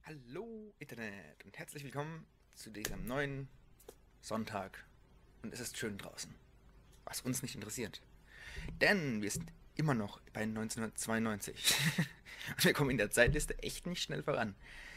Hallo Internet und herzlich willkommen zu diesem neuen Sonntag. Und es ist schön draußen, was uns nicht interessiert. Denn wir sind immer noch bei 1992. Und wir kommen in der Zeitliste echt nicht schnell voran.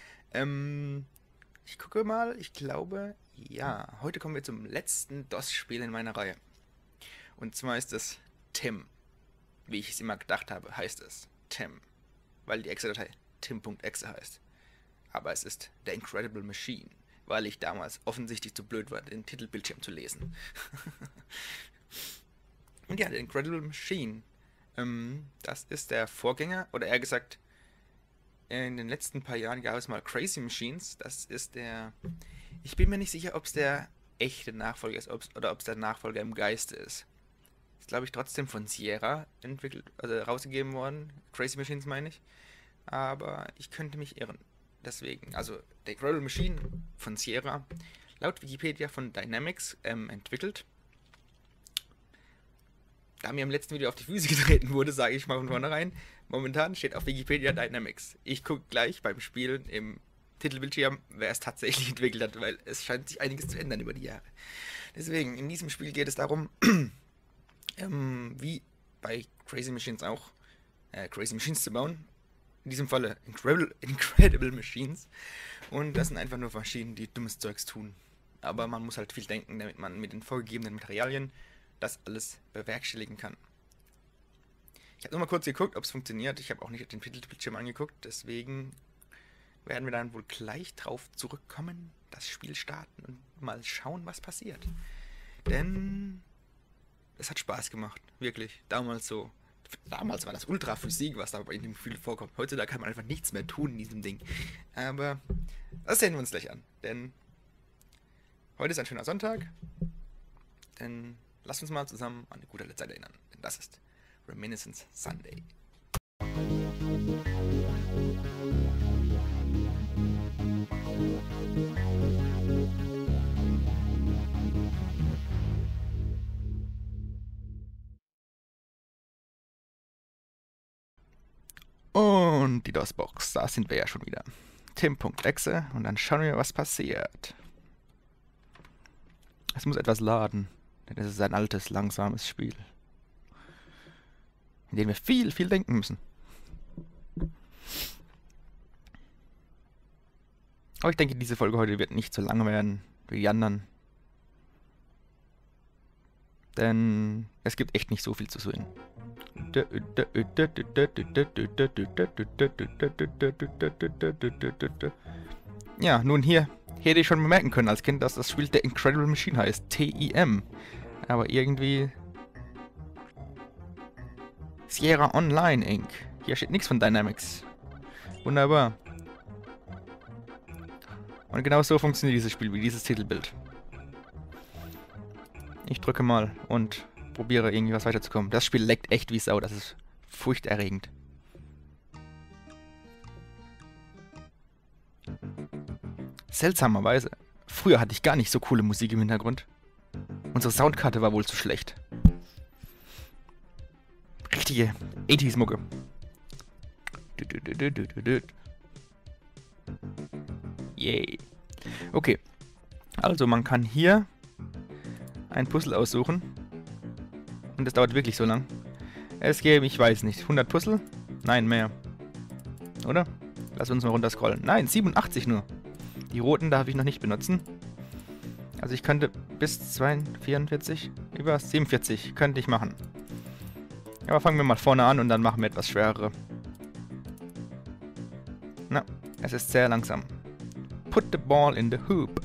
Ich gucke mal, ich glaube, ja, heute kommen wir zum letzten DOS-Spiel in meiner Reihe. Und zwar ist es Tim. Wie ich es immer gedacht habe, heißt es Tim. Weil die Exe-Datei tim.exe heißt. Aber es ist The Incredible Machine, weil ich damals offensichtlich zu blöd war, den Titelbildschirm zu lesen. Und ja, The Incredible Machine, das ist der Vorgänger, oder eher gesagt, in den letzten paar Jahren gab es mal Crazy Machines. Das ist der, ich bin mir nicht sicher, ob es der echte Nachfolger ist, oder ob es der Nachfolger im Geiste ist. Ist, glaube ich, trotzdem von Sierra entwickelt, also rausgegeben worden. Crazy Machines meine ich. Aber ich könnte mich irren. Deswegen, also The Incredible Machine von Sierra, laut Wikipedia von Dynamics entwickelt. Da mir im letzten Video auf die Füße getreten wurde, sage ich mal von vornherein, momentan steht auf Wikipedia Dynamics. Ich gucke gleich beim Spielen im Titelbildschirm, wer es tatsächlich entwickelt hat, weil es scheint sich einiges zu ändern über die Jahre. Deswegen, in diesem Spiel geht es darum, wie bei Crazy Machines auch, Crazy Machines zu bauen. In diesem Falle Incredible Machines. Und das sind einfach nur Maschinen, die dummes Zeugs tun. Aber man muss halt viel denken, damit man mit den vorgegebenen Materialien das alles bewerkstelligen kann. Ich habe nur mal kurz geguckt, ob es funktioniert. Ich habe auch nicht den Titelbildschirm angeguckt. Deswegen werden wir dann wohl gleich drauf zurückkommen, das Spiel starten und mal schauen, was passiert. Denn es hat Spaß gemacht. Wirklich. Damals so. Damals war das Ultraphysik, was da in dem Spiel vorkommt. Heutzutage kann man einfach nichts mehr tun in diesem Ding. Aber das sehen wir uns gleich an. Denn heute ist ein schöner Sonntag. Denn lasst uns mal zusammen an eine gute alte Zeit erinnern. Denn das ist Reminiscence Sunday. Und die DOS-Box, da sind wir ja schon wieder. Tim.exe und dann schauen wir, was passiert. Es muss etwas laden, denn es ist ein altes, langsames Spiel, in dem wir viel denken müssen. Aber ich denke, diese Folge heute wird nicht so lang werden wie die anderen. Denn es gibt echt nicht so viel zu sehen. Ja, nun hier hätte ich schon bemerken können als Kind, dass das Spiel The Incredible Machine heißt. TIM. Aber irgendwie Sierra Online Inc. Hier steht nichts von Dynamics. Wunderbar. Und genau so funktioniert dieses Spiel, wie dieses Titelbild. Ich drücke mal und probiere irgendwie was weiterzukommen. Das Spiel leckt echt wie Sau, das ist furchterregend. Seltsamerweise, früher hatte ich gar nicht so coole Musik im Hintergrund. Unsere Soundkarte war wohl zu schlecht. Richtige 80s-Mucke. Yay. Okay, also man kann hier ein Puzzle aussuchen. Und das dauert wirklich so lang. Es gäbe, ich weiß nicht, 100 Puzzle? Nein, mehr. Oder? Lass uns mal runter scrollen. Nein, 87 nur. Die roten darf ich noch nicht benutzen. Also ich könnte bis 44, über 47 könnte ich machen. Aber fangen wir mal vorne an und dann machen wir etwas schwerere. Na, es ist sehr langsam. Put the ball in the hoop.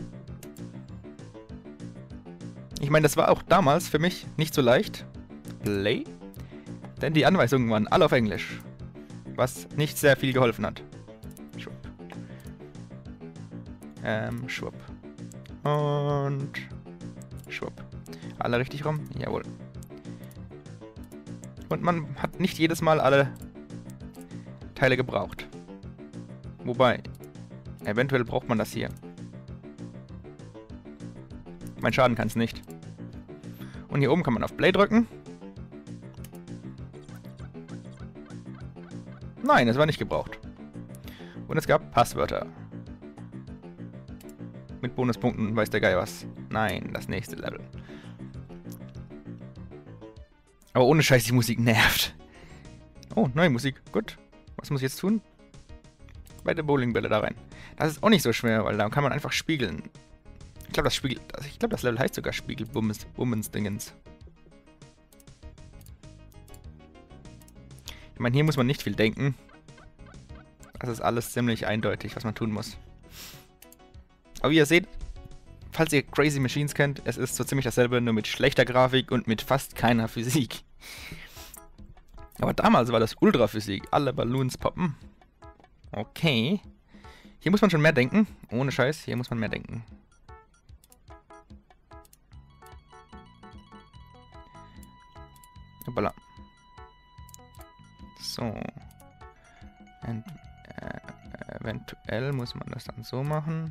Ich meine, das war auch damals für mich nicht so leicht. Play? Denn die Anweisungen waren alle auf Englisch. Was nicht sehr viel geholfen hat. Schwupp. Schwupp. Und schwupp. Alle richtig rum? Jawohl. Und man hat nicht jedes Mal alle Teile gebraucht. Wobei, eventuell braucht man das hier. Mein Schaden kann es nicht. Und hier oben kann man auf Play drücken. Nein, es war nicht gebraucht. Und es gab Passwörter. mit Bonuspunkten, weiß der Geil was. Nein, das nächste Level. Aber ohne Scheiß, die Musik nervt. Oh, neue Musik. Gut. Was muss ich jetzt tun? Beide Bowlingbälle da rein. Das ist auch nicht so schwer, weil da kann man einfach spiegeln. Ich glaube, das Level heißt sogar Spiegelbummens-Dingens. Ich meine, hier muss man nicht viel denken. Das ist alles ziemlich eindeutig, was man tun muss. Aber wie ihr seht, falls ihr Crazy Machines kennt, es ist so ziemlich dasselbe, nur mit schlechter Grafik und mit fast keiner Physik. Aber damals war das Ultraphysik. Alle Balloons poppen. Okay. Hier muss man schon mehr denken. Ohne Scheiß, hier muss man mehr denken. Hoppala. So. Eventuell muss man das dann so machen.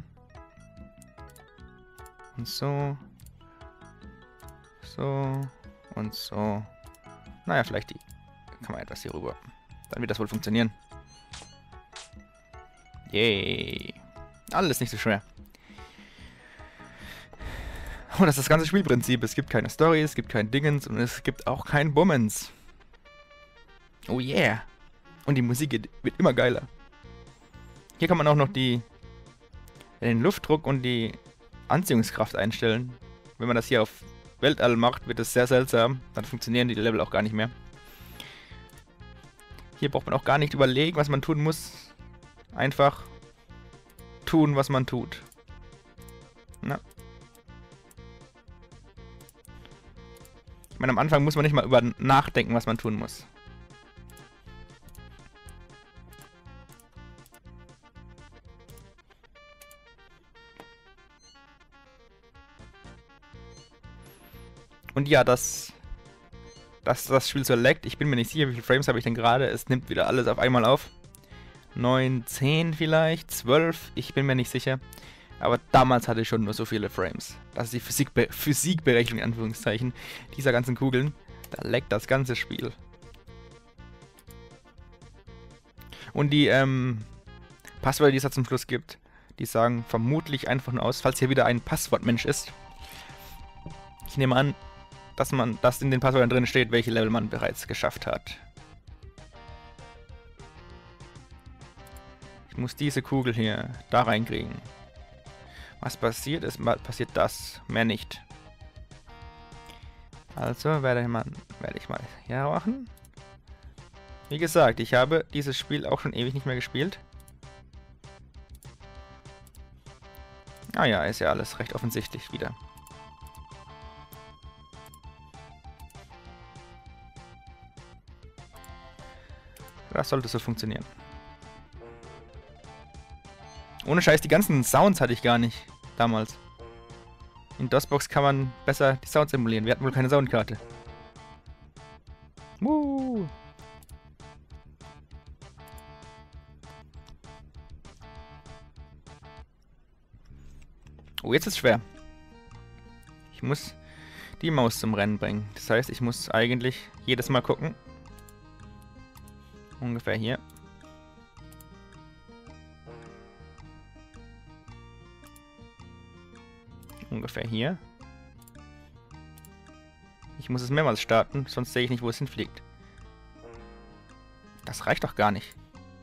Und so. So. Und so. Naja, vielleicht die. Kann man etwas hier rüber. Dann wird das wohl funktionieren. Yay. Alles nicht so schwer. Und das ist das ganze Spielprinzip. Es gibt keine Story, es gibt kein Dingens und es gibt auch kein Bummens. Oh yeah. Und die Musik wird immer geiler. Hier kann man auch noch den Luftdruck und die Anziehungskraft einstellen. Wenn man das hier auf Weltall macht, wird es sehr seltsam. Dann funktionieren die Level auch gar nicht mehr. Hier braucht man auch gar nicht überlegen, was man tun muss. Einfach tun, was man tut. Na. Ich meine, am Anfang muss man nicht mal über nachdenken, was man tun muss. Und ja, dass das Spiel so laggt. Ich bin mir nicht sicher, wie viele Frames habe ich denn gerade. Es nimmt wieder alles auf einmal auf. 9, 10 vielleicht, 12, ich bin mir nicht sicher. Aber damals hatte ich schon nur so viele Frames. Das ist die Physikberechnung, in Anführungszeichen, dieser ganzen Kugeln. Da laggt das ganze Spiel. Und die Passwörter, die es da zum Schluss gibt, die sagen vermutlich einfach nur aus, falls hier wieder ein Passwortmensch ist. Ich nehme an, dass in den Passwörtern drin steht, welche Level man bereits geschafft hat. Ich muss diese Kugel hier da reinkriegen. Was passiert ist, passiert das. Mehr nicht. Also werde ich mal hier machen. Wie gesagt, ich habe dieses Spiel auch schon ewig nicht mehr gespielt. Ah ja, ist ja alles recht offensichtlich wieder. Das sollte so funktionieren. Ohne Scheiß, die ganzen Sounds hatte ich gar nicht damals. In DOSBox kann man besser die Sounds emulieren. Wir hatten wohl keine Soundkarte. Oh, jetzt ist es schwer. Ich muss die Maus zum Rennen bringen. Das heißt, ich muss eigentlich jedes Mal gucken. Ungefähr hier. Ungefähr hier. Ich muss es mehrmals starten, sonst sehe ich nicht, wo es hinfliegt. Das reicht doch gar nicht.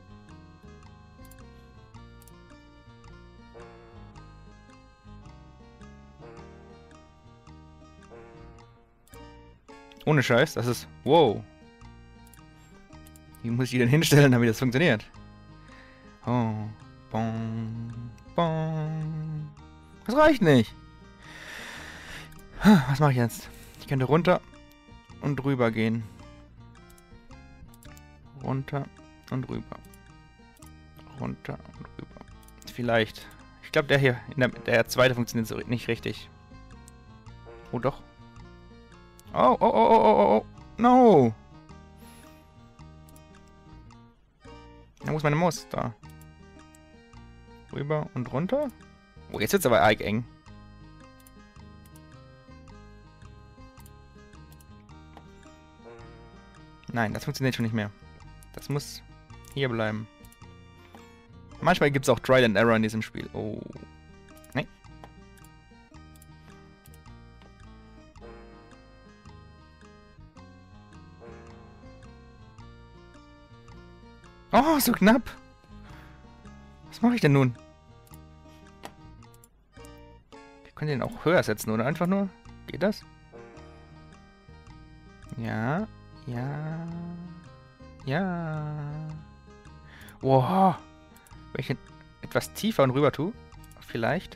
Ohne Scheiß, das ist... Wow. Wie muss ich die denn hinstellen, damit das funktioniert? Oh. Bong. Bong. Das reicht nicht. Was mache ich jetzt? Ich könnte runter und rüber gehen. Runter und rüber. Runter und rüber. Vielleicht. Ich glaube, der hier, der zweite funktioniert so nicht richtig. Oh, doch. Oh, oh, oh, oh, oh, oh. No. Da muss meine Maus da. Rüber und runter. Oh, jetzt wird's aber arg eng. Nein, das funktioniert schon nicht mehr. Das muss hier bleiben. Manchmal gibt es auch Trial and Error in diesem Spiel. Oh. Nein. Oh, so knapp. Was mache ich denn nun? Ich könnte den auch höher setzen, oder? Einfach nur. Geht das? Ja. Ja. Ja. Wow. Wenn ich ihn etwas tiefer und rüber tue. Vielleicht.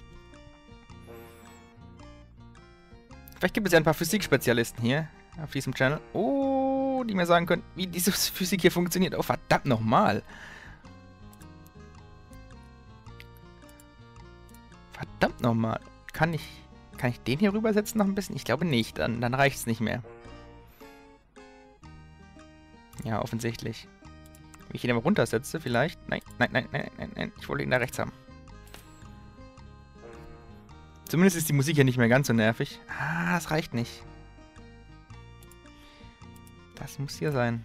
Vielleicht gibt es ja ein paar Physikspezialisten hier auf diesem Channel. Oh, die mir sagen können, wie diese Physik hier funktioniert. Oh, verdammt nochmal. Verdammt nochmal. Kann ich den hier rübersetzen noch ein bisschen? Ich glaube nicht. Dann reicht es nicht mehr. Ja, offensichtlich. Wenn ich ihn aber runtersetze, vielleicht. Nein, nein, nein, nein, nein, nein. Ich wollte ihn da rechts haben. Zumindest ist die Musik hier nicht mehr ganz so nervig. Ah, das reicht nicht. Das muss hier sein.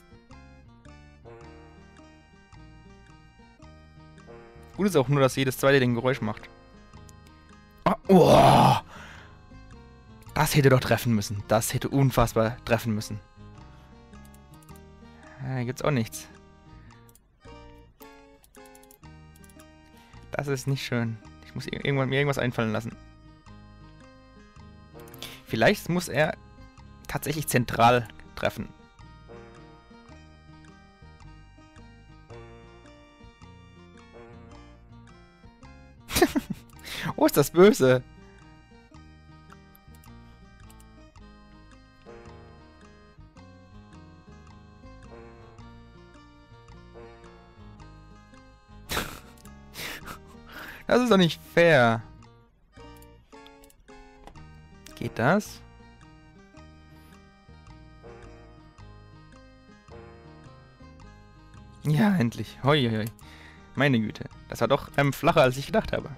Gut ist auch nur, dass jedes zweite Ding Geräusch macht. Oh, oh! Das hätte doch treffen müssen. Das hätte unfassbar treffen müssen. Hier gibt's auch nichts. Das ist nicht schön. Ich muss mir irgendwas einfallen lassen. Vielleicht muss er tatsächlich zentral treffen. Oh, ist das böse. Das ist doch nicht fair. Geht das? Ja, endlich. Hoi, hoi, hoi. Meine Güte. Das war doch flacher, als ich gedacht habe.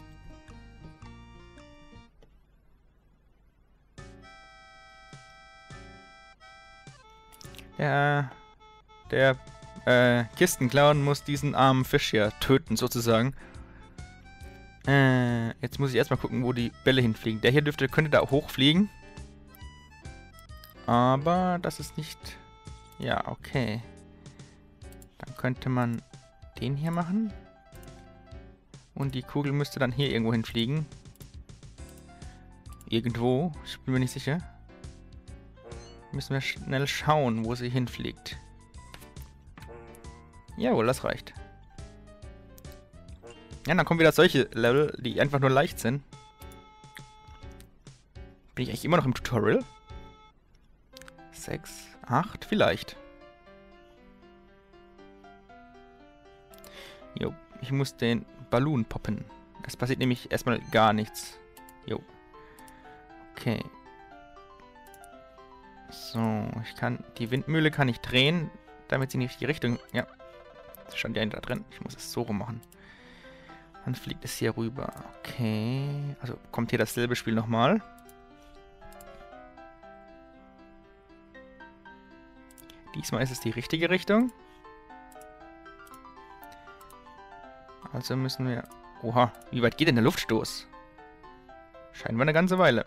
Ja, der Kistenclown muss diesen armen Fisch hier töten, sozusagen. Jetzt muss ich erstmal gucken, wo die Bälle hinfliegen. Der hier könnte da hochfliegen. Aber das ist nicht... Ja, okay. Dann könnte man den hier machen. Und die Kugel müsste dann hier irgendwo hinfliegen. Irgendwo. Ich bin mir nicht sicher. Müssen wir schnell schauen, wo sie hinfliegt. Jawohl, das reicht. Ja, dann kommen wieder solche Level, die einfach nur leicht sind. Bin ich eigentlich immer noch im Tutorial? 6, 8, vielleicht. Jo, ich muss den Ballon poppen. Es passiert nämlich erstmal gar nichts. Jo. Okay. So, die Windmühle kann ich drehen, damit sie nicht die Richtung... Ja, das stand ja da drin. Ich muss es so rum machen. Dann fliegt es hier rüber. Okay. Also kommt hier dasselbe Spiel nochmal. Diesmal ist es die richtige Richtung. Also müssen wir... Oha, wie weit geht denn der Luftstoß? Scheinbar eine ganze Weile.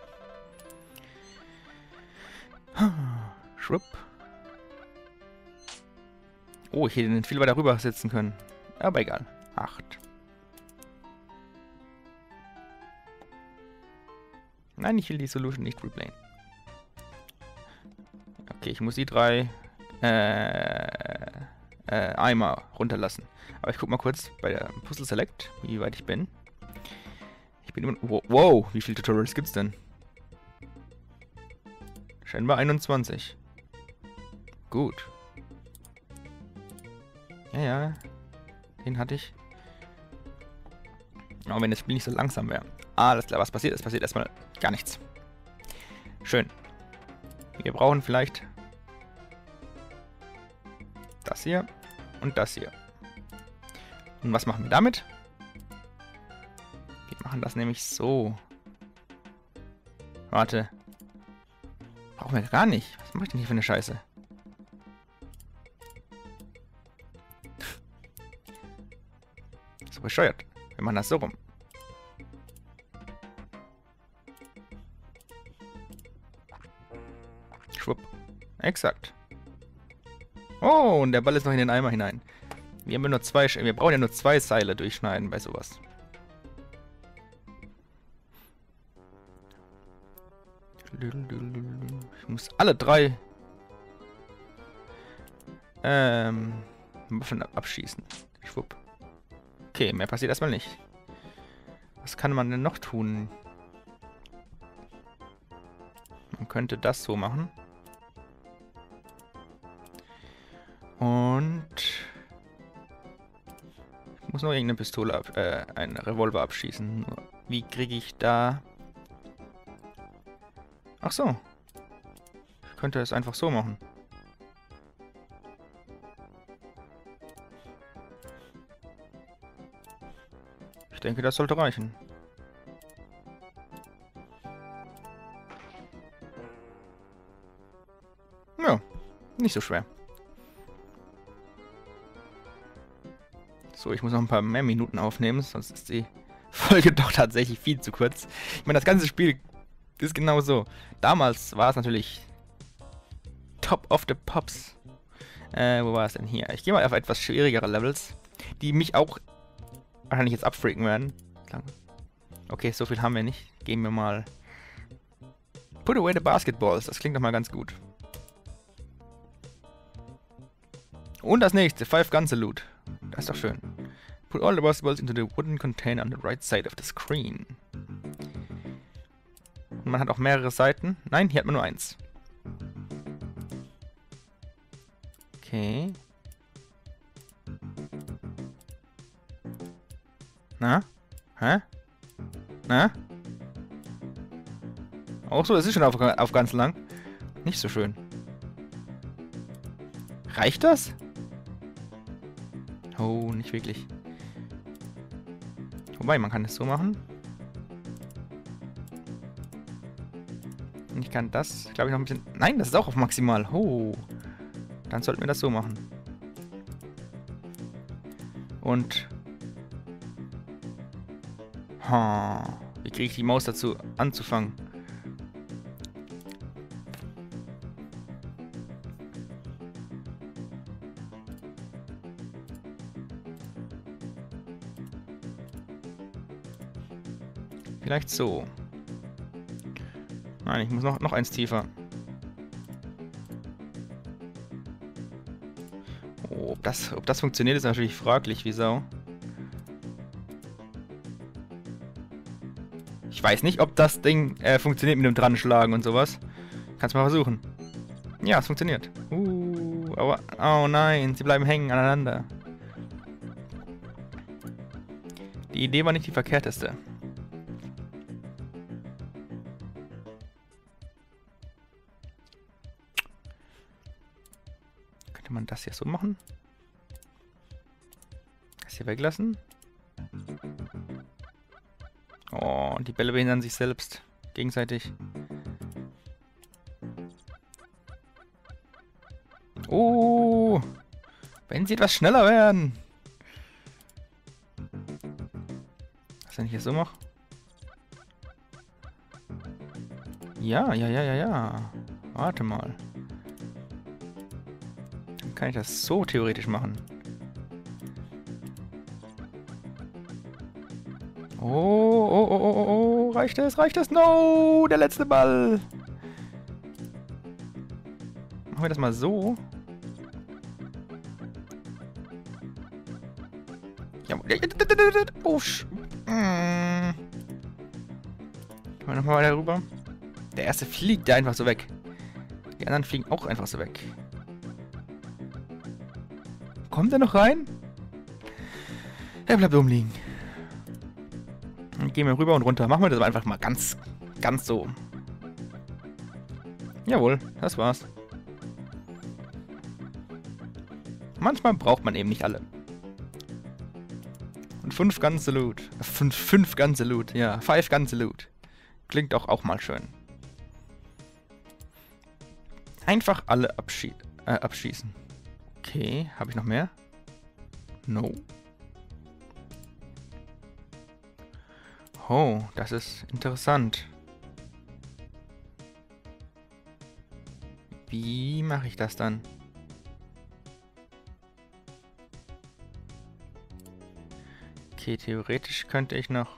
Schwupp. Oh, ich hätte den viel weiter rüber setzen können. Aber egal. 8. Nein, ich will die Solution nicht replayen. Okay, ich muss die 3 Eimer runterlassen. Aber ich guck mal kurz bei der Puzzle Select, wie weit ich bin. Ich bin immer... Wow, wie viele Tutorials gibt's denn? Scheinbar 21. Gut. Ja, ja. Den hatte ich. Aber wenn das Spiel nicht so langsam wäre. Alles klar, was passiert? Es passiert erstmal gar nichts. Schön. Wir brauchen vielleicht das hier und das hier. Und was machen wir damit? Wir machen das nämlich so. Warte. Brauchen wir gar nicht. Was mache ich denn hier für eine Scheiße? So bescheuert. Wir machen das so rum. Schwupp. Exakt. Oh, und der Ball ist noch in den Eimer hinein. Wir brauchen ja nur 2 Seile durchschneiden bei sowas. Ich muss alle 3 Waffen abschießen. Schwupp. Okay, mehr passiert erstmal nicht. Was kann man denn noch tun? Man könnte das so machen. Und ich muss noch irgendeine Pistole einen Revolver abschießen. Nur wie kriege ich da... Ach so. Ich könnte es einfach so machen. Ich denke, das sollte reichen. Ja, nicht so schwer. So, ich muss noch ein paar mehr Minuten aufnehmen, sonst ist die Folge doch tatsächlich viel zu kurz. Ich meine, das ganze Spiel ist genau so. Damals war es natürlich Top of the Pops. Wo war es denn hier? Ich gehe mal auf etwas schwierigere Levels, die mich auch wahrscheinlich jetzt abfreaken werden. Okay, so viel haben wir nicht. Gehen wir mal... Put away the basketballs. Das klingt doch mal ganz gut. Und das nächste, 5 Guns Salute. Das ist doch schön. Put all the basketballs into the wooden container on the right side of the screen. Und man hat auch mehrere Seiten. Nein, hier hat man nur 1. Okay. Na? Hä? Na? Auch so, das ist schon auf ganz lang. Nicht so schön. Reicht das? Oh, nicht wirklich. Wobei, man kann es so machen. Und ich kann das, glaube ich, noch ein bisschen... Nein, das ist auch auf maximal. Oh. Dann sollten wir das so machen. Und... Wie kriege ich die Maus dazu anzufangen? Vielleicht so. Nein, ich muss noch eins tiefer. Oh, ob das funktioniert, ist natürlich fraglich, wie Sau. Ich weiß nicht, ob das Ding funktioniert mit dem Dranschlagen und sowas. Kannst mal versuchen. Ja, es funktioniert. Aber, oh nein, sie bleiben hängen aneinander. Die Idee war nicht die verkehrteste. Könnte man das hier so machen? Das hier weglassen? Oh, die Bälle behindern sich selbst. Gegenseitig. Oh! Wenn sie etwas schneller werden! Was, wenn ich das so mache? Ja. Warte mal. Dann kann ich das so theoretisch machen. Oh, reicht es? No, der letzte Ball. Machen wir das mal so. Ja, oh, Können wir nochmal weiter rüber? Der erste fliegt ja einfach so weg. Die anderen fliegen auch einfach so weg. Kommt er noch rein? Er bleibt rumliegen. Dann gehen wir rüber und runter. Machen wir das einfach mal ganz so. Jawohl, das war's. Manchmal braucht man eben nicht alle. Und 5 Guns Salute. 5 Guns Salute, ja. 5 Guns Salute. Klingt auch mal schön. Einfach alle abschießen. Okay, habe ich noch mehr? No. Oh, das ist interessant. Wie mache ich das dann? Okay, theoretisch könnte ich noch...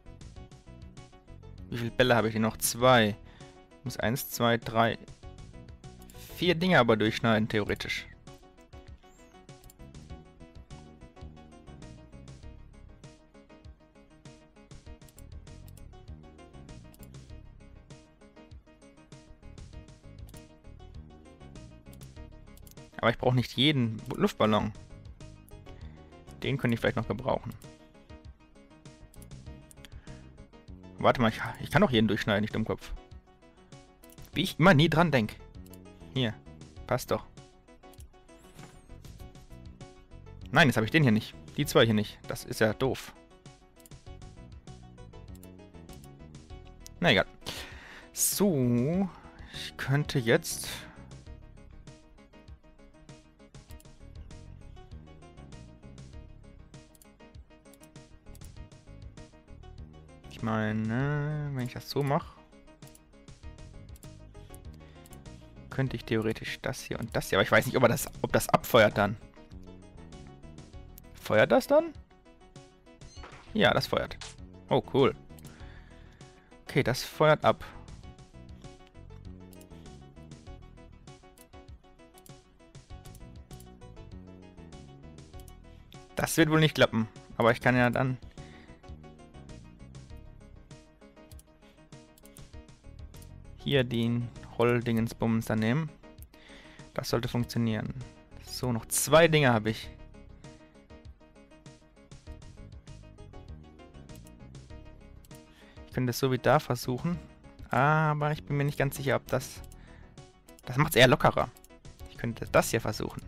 Wie viele Bälle habe ich denn noch? 2. Ich muss 1, 2, 3, 4 Dinge aber durchschneiden, theoretisch. Aber ich brauche nicht jeden Luftballon. Den könnte ich vielleicht noch gebrauchen. Warte mal, ich kann doch jeden durchschneiden, nicht Dummkopf. Wie ich immer nie dran denke. Hier, passt doch. Nein, jetzt habe ich den hier nicht. Die 2 hier nicht. Das ist ja doof. Na egal. So, ich könnte jetzt... Ich meine, wenn ich das so mache, könnte ich theoretisch das hier und das hier. Aber ich weiß nicht, ob das abfeuert dann. Feuert das dann? Ja, das feuert. Oh, cool. Okay, das feuert ab. Das wird wohl nicht klappen. Aber ich kann ja dann... hier den Rolldingensbums dann nehmen. Das sollte funktionieren. So, noch 2 Dinge habe ich. Ich könnte es so wie da versuchen. Aber ich bin mir nicht ganz sicher, ob das... Das macht es eher lockerer. Ich könnte das hier versuchen.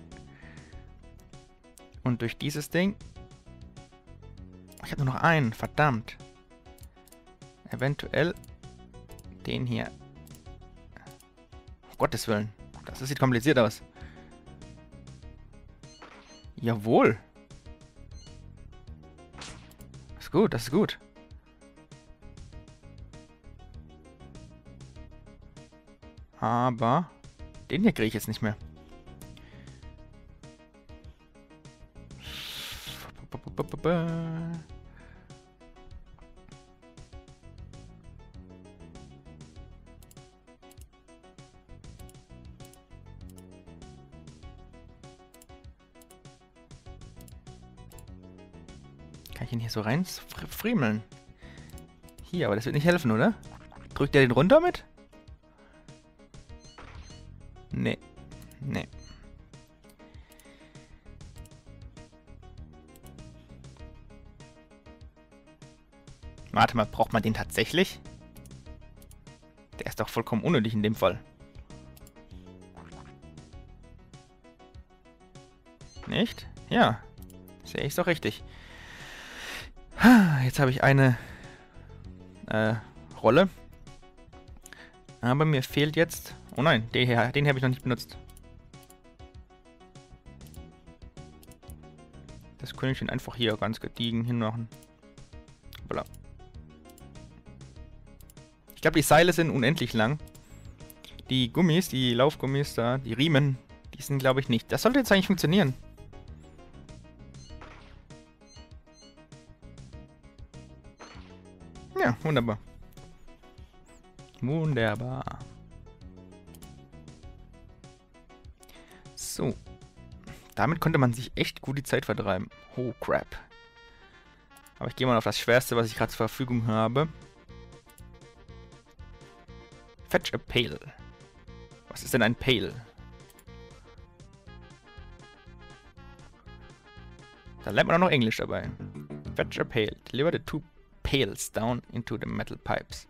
Und durch dieses Ding... Ich habe nur noch einen, verdammt. Eventuell... den hier. Um Gottes Willen. Das sieht kompliziert aus. Jawohl. Ist gut, das ist gut. Aber den hier kriege ich jetzt nicht mehr. Kann ich ihn hier so rein friemeln? Hier, aber das wird nicht helfen, oder? Drückt er den runter mit? Nee. Nee. Warte mal, braucht man den tatsächlich? Der ist doch vollkommen unnötig in dem Fall. Nicht? Ja. Sehe ich doch richtig. Jetzt habe ich eine Rolle. Aber mir fehlt jetzt... Oh nein, den hier habe ich noch nicht benutzt. Das könnte ich dann einfach hier ganz gediegen hinmachen. Voilà. Ich glaube, die Seile sind unendlich lang. Die Gummis, die Laufgummis da, die Riemen, die sind, glaube ich, nicht. Das sollte jetzt eigentlich funktionieren. Ja, wunderbar. Wunderbar. So. Damit konnte man sich echt gut die Zeit vertreiben. Oh, crap. Aber ich gehe mal auf das Schwerste, was ich gerade zur Verfügung habe. Fetch a Pail. Was ist denn ein Pail? Da lernt man auch noch Englisch dabei. Fetch a Pail. Deliver the 2 pails down into the metal pipes.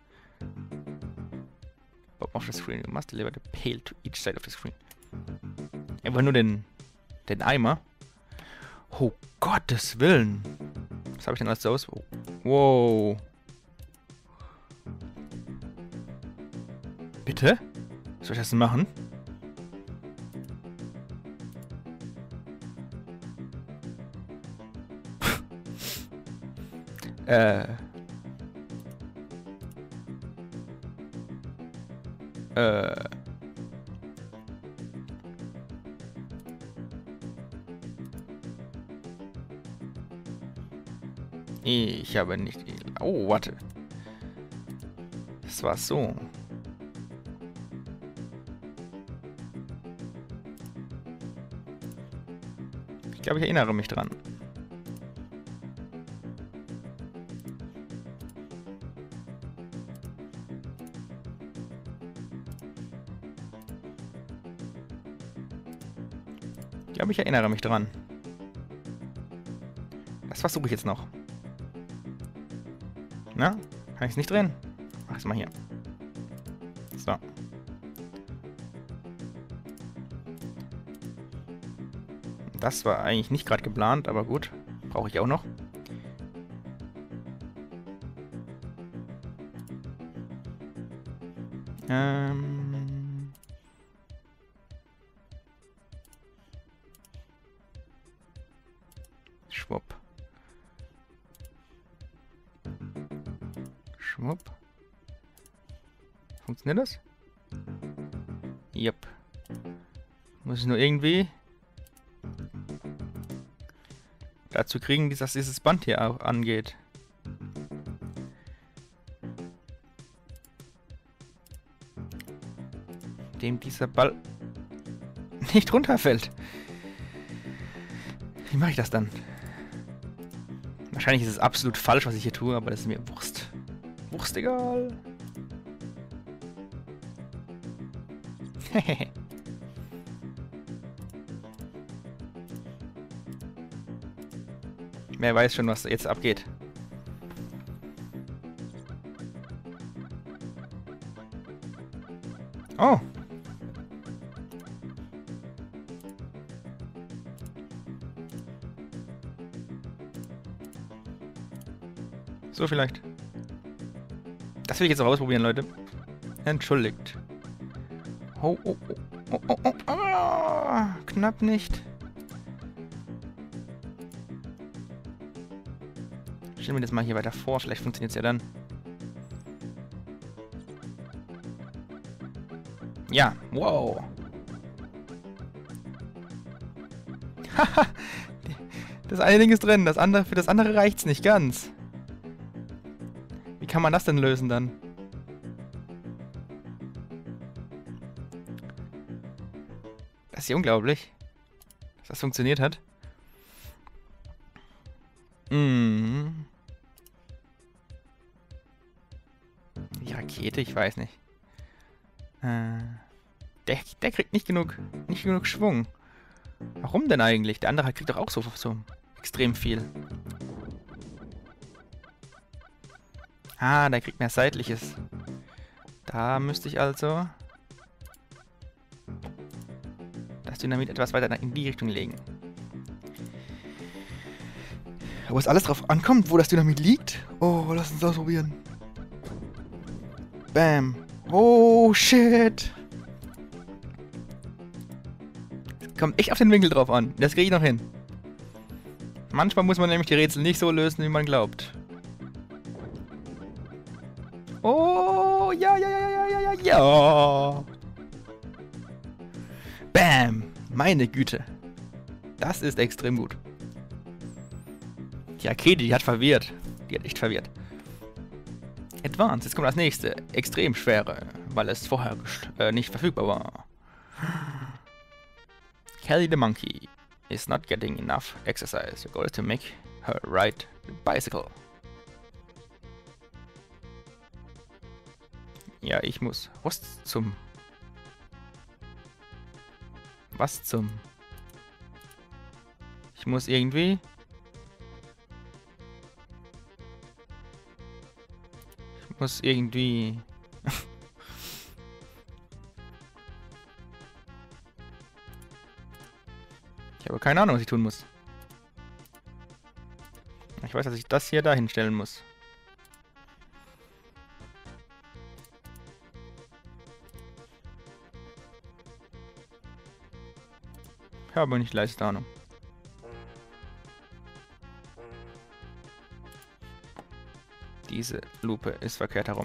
Bottom of the screen. You must deliver the pail to each side of the screen. Einfach nur den Eimer. Oh, Gottes Willen. Was habe ich denn als aus? Oh. Wow. Bitte? Soll ich das denn machen? Ich habe nicht... Oh, warte. Das war so. Ich glaube, ich erinnere mich dran. Ich glaube, ich erinnere mich dran. Das versuche ich jetzt noch. Na? Kann ich es nicht drehen? Mach es mal hier. So. Das war eigentlich nicht gerade geplant, aber gut. Brauche ich auch noch. Schwupp. Schwupp. Funktioniert das? Yep. Muss ich nur irgendwie dazu kriegen, dass dieses Band hier auch angeht. Dem dieser Ball nicht runterfällt. Wie mache ich das dann? Wahrscheinlich ist es absolut falsch, was ich hier tue, aber das ist mir Wurst. Wurst egal. Hehehe. Wer weiß schon, was jetzt abgeht. Oh. So vielleicht. Das will ich jetzt auch ausprobieren, Leute. Entschuldigt. Oh, oh, oh, oh, oh, oh, oh. Knapp nicht. Stellen wir das mal hier weiter vor. Vielleicht funktioniert es ja dann. Ja, wow. Haha. Das eine Ding ist drin, das andere, für das andere reicht's nicht ganz. Wie kann man das denn lösen dann? Das ist ja unglaublich, dass das funktioniert hat. Die Rakete, ich weiß nicht. Der kriegt nicht genug Schwung. Warum denn eigentlich? Der andere kriegt doch auch so extrem viel. Ah, der kriegt mehr Seitliches. Da müsste ich also das Dynamit etwas weiter in die Richtung legen. Wo es alles drauf ankommt, wo das Dynamit liegt. Oh, lass uns das probieren. Bam. Oh, shit. Kommt echt auf den Winkel drauf an. Das kriege ich noch hin. Manchmal muss man nämlich die Rätsel nicht so lösen, wie man glaubt. Oh, ja, ja, ja, ja, ja, ja, ja. Bam. Meine Güte. Das ist extrem gut. Die Rakete, die hat verwirrt. Die hat echt verwirrt. Advanced, jetzt kommt das nächste. Extrem schwere, weil es vorher nicht verfügbar war. Kelly the monkey is not getting enough exercise. Your goal is to make her ride the bicycle. Ja, ich muss. Was zum... Was zum... Ich muss irgendwie... Ich muss irgendwie... Ich habe keine Ahnung, was ich tun muss. Ich weiß, dass ich das hier dahin stellen muss. Ich habe nicht leiste Ahnung. Diese Lupe ist verkehrt herum.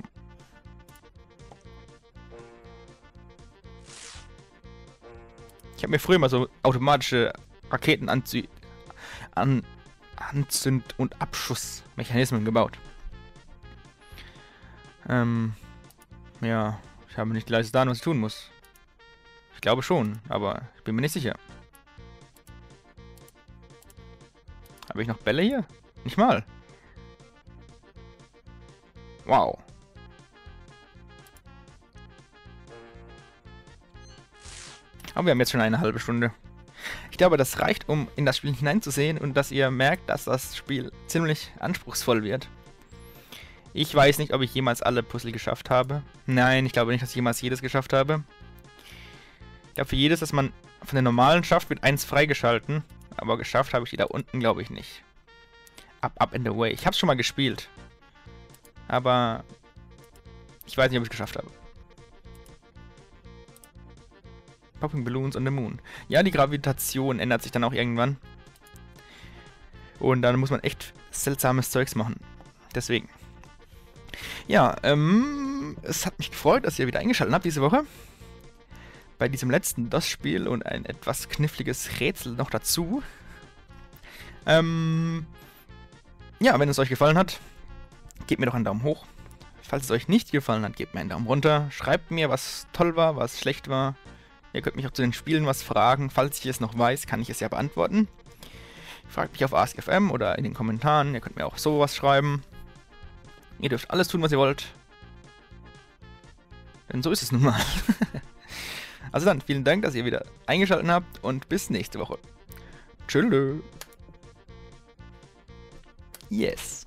Ich habe mir früher mal so automatische Raketen Anzünd- und Abschussmechanismen gebaut. Ja, ich habe nicht gleich da, was ich tun muss. Ich glaube schon, aber ich bin mir nicht sicher. Habe ich noch Bälle hier? Nicht mal. Wow. Aber wir haben jetzt schon eine halbe Stunde. Ich glaube, das reicht, um in das Spiel hineinzusehen und dass ihr merkt, dass das Spiel ziemlich anspruchsvoll wird. Ich weiß nicht, ob ich jemals alle Puzzle geschafft habe. Nein, ich glaube nicht, dass ich jemals jedes geschafft habe. Ich glaube, für jedes, das man von den normalen schafft, wird eins freigeschalten. Aber geschafft habe ich die da unten, glaube ich, nicht. Up and away. Ich habe es schon mal gespielt. Aber ich weiß nicht, ob ich es geschafft habe. Popping Balloons on the Moon. Ja, die Gravitation ändert sich dann auch irgendwann. Und dann muss man echt seltsames Zeugs machen. Deswegen. Ja, es hat mich gefreut, dass ihr wieder eingeschaltet habt diese Woche. Bei diesem letzten DOS-Spiel und ein etwas kniffliges Rätsel noch dazu. Ja, wenn es euch gefallen hat, gebt mir doch einen Daumen hoch. Falls es euch nicht gefallen hat, gebt mir einen Daumen runter. Schreibt mir, was toll war, was schlecht war. Ihr könnt mich auch zu den Spielen was fragen. Falls ich es noch weiß, kann ich es ja beantworten. Fragt mich auf AskFM oder in den Kommentaren. Ihr könnt mir auch sowas schreiben. Ihr dürft alles tun, was ihr wollt. Denn so ist es nun mal. Also dann, vielen Dank, dass ihr wieder eingeschaltet habt und bis nächste Woche. Tschüss. Yes.